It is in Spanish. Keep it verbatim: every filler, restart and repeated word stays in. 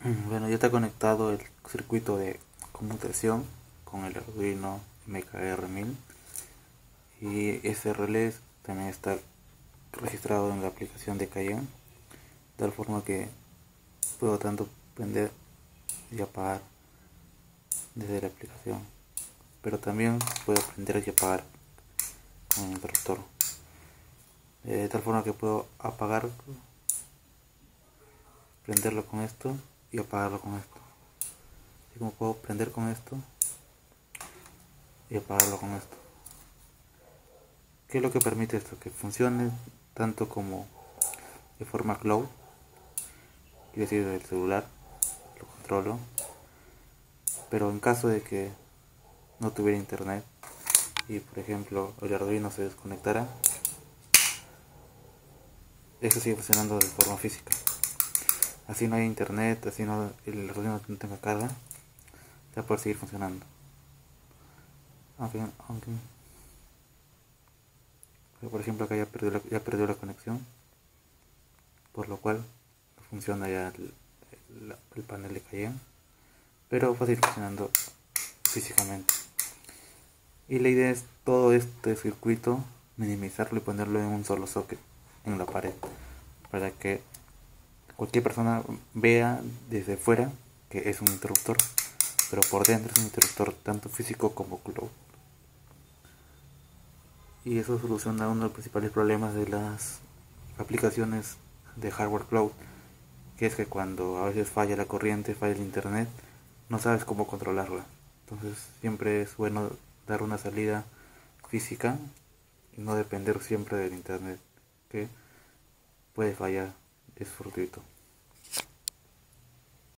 Bueno, ya está conectado el circuito de conmutación con el Arduino M K R mil, y ese relé también está registrado en la aplicación de Cayenne, de tal forma que puedo tanto prender y apagar desde la aplicación, pero también puedo prender y apagar con el interruptor, eh, de tal forma que puedo apagar, prenderlo con esto y apagarlo con esto, así como puedo prender con esto y apagarlo con esto. ¿Qué es lo que permite esto? Que funcione tanto como de forma cloud, quiere decir del celular, lo controlo, pero en caso de que no tuviera internet y por ejemplo el Arduino se desconectara, eso sigue funcionando de forma física. Así no hay internet, así no el Arduino no tenga carga, va a poder seguir funcionando. Aunque, aunque por ejemplo acá ya perdió la, ya perdió la conexión, por lo cual no funciona ya el, el, el panel de Cayenne, pero va a seguir funcionando físicamente. Y la idea es todo este circuito minimizarlo y ponerlo en un solo socket en la pared, para que cualquier persona vea desde fuera que es un interruptor, pero por dentro es un interruptor tanto físico como cloud. Y eso soluciona uno de los principales problemas de las aplicaciones de hardware cloud, que es que cuando a veces falla la corriente, falla el internet, no sabes cómo controlarla. Entonces siempre es bueno dar una salida física y no depender siempre del internet, que puede fallar, es fortuito.